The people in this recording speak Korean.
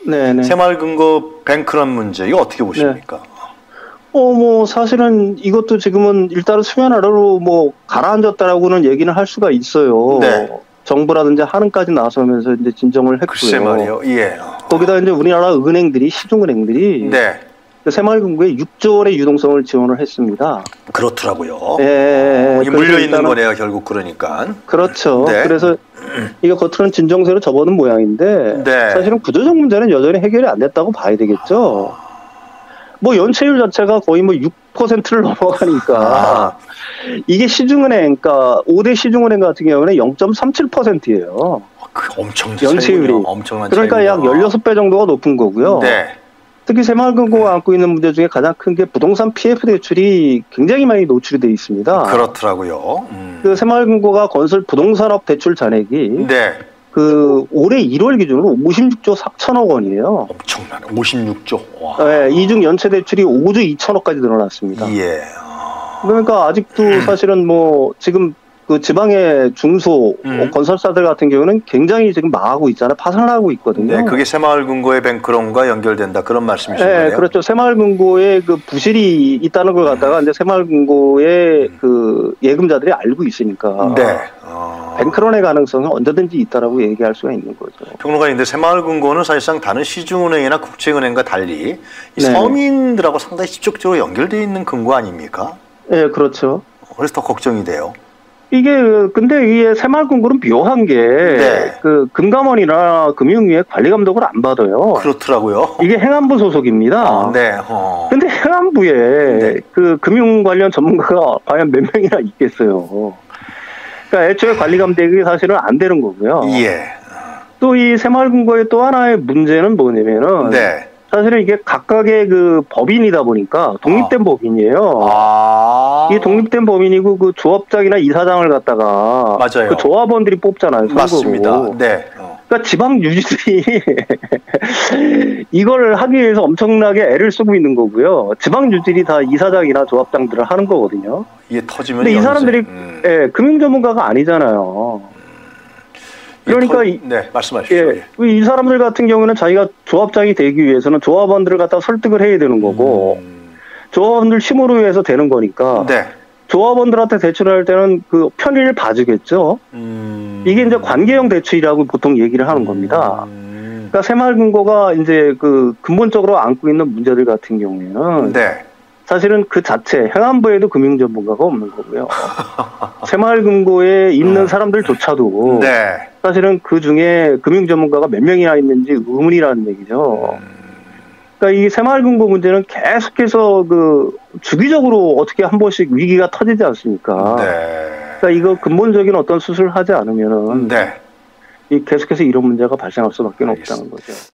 네네. 새마을금고 뱅크런 문제 이거 어떻게 보십니까? 뭐 사실은 이것도 지금은 일단은 수면 아래로 뭐 가라앉았다라고는 얘기는 할 수가 있어요. 네. 정부라든지 한은까지 나서면서 이제 진정을 했고요. 글쎄 말이요. 예. 거기다 이제 우리나라 은행들이 시중은행들이 네. 새마을금고에 6조 원의 유동성을 지원을 했습니다. 그렇더라고요. 예. 이게 물려 있는 거네요, 결국 그러니까. 그렇죠. 네. 그래서 이게 겉으로는 진정세로 접어든 모양인데 네. 사실은 구조적 문제는 여전히 해결이 안 됐다고 봐야 되겠죠. 뭐 연체율 자체가 거의 뭐 6%를 넘어가니까 이게 시중은행, 그러니까 5대 시중은행 같은 경우는 0.37%예요. 엄청난 연체율이. 엄청난 그러니까 차이군요. 약 16배 정도가 높은 거고요. 네. 특히 새마을금고가 안고 있는 문제 중에 가장 큰 게 부동산 PF 대출이 굉장히 많이 노출이 되어 있습니다. 그렇더라고요. 그 새마을금고가 건설 부동산업 대출 잔액이 네. 그 올해 1월 기준으로 56조 4천억 원이에요. 엄청나네. 56조. 와. 네, 이중 연체 대출이 5조 2천억까지 늘어났습니다. 예. 그러니까 아직도 사실은 뭐 지금 그 지방의 중소 건설사들 같은 경우는 굉장히 지금 망하고 있잖아요. 파산을 하고 있거든요. 네, 그게 새마을금고의 뱅크론과 연결된다 그런 말씀이신 거예요? 네, 그렇죠. 새마을금고에 그 부실이 있다는 걸 갖다가 이제 새마을금고의 그 예금자들이 알고 있으니까. 네. 뱅크론의 가능성은 언제든지 있다라고 얘기할 수가 있는 거죠. 평론가님들 새마을금고는 사실상 다른 시중은행이나 국제은행과 달리 이 서민들하고 상당히 직접적으로 연결되어 있는 금고 아닙니까? 네, 그렇죠. 그래서 더 걱정이 돼요. 이게 근데 이게 새마을금고는 묘한 게 그 금감원이나 금융위에 관리 감독을 안 받아요. 그렇더라고요. 이게 행안부 소속입니다. 네. 근데 행안부에 그 금융 관련 전문가가 과연 몇 명이나 있겠어요. 그러니까 애초에 관리 감독이 사실은 안 되는 거고요. 예. 또 이 새마을금고의 또 하나의 문제는 뭐냐면은 사실은 이게 각각의 그 법인이다 보니까 독립된 법인이에요. 이게 독립된 법인이고 그 조합장이나 이사장을 갖다가 맞아요. 그 조합원들이 뽑잖아요. 맞습니다. 네. 그러니까 지방 유지들이 이걸 하기 위해서 엄청나게 애를 쓰고 있는 거고요. 지방 유지들이 다 이사장이나 조합장들을 하는 거거든요. 이게 터지면. 근데 이 사람들이 금융 전문가가 아니잖아요. 그러니까 네, 말씀하십시오. 이 사람들 같은 경우는 자기가 조합장이 되기 위해서는 조합원들을 갖다 설득을 해야 되는 거고 조합원들 힘으로 해서 되는 거니까 조합원들한테 대출할 때는 그 편의를 봐주겠죠. 이게 이제 관계형 대출이라고 보통 얘기를 하는 겁니다. 그러니까 새마을금고가 이제 그 근본적으로 안고 있는 문제들 같은 경우에는 사실은 그 자체 행안부에도 금융 전문가가 없는 거고요. 새마을금고에 있는 사람들조차도 사실은 그 중에 금융 전문가가 몇 명이나 있는지 의문이라는 얘기죠. 그러니까 이 새마을금고 문제는 계속해서 그 주기적으로 어떻게 한 번씩 위기가 터지지 않습니까? 그러니까 이거 근본적인 어떤 수술을 하지 않으면은 이 계속해서 이런 문제가 발생할 수밖에 없다는 거죠.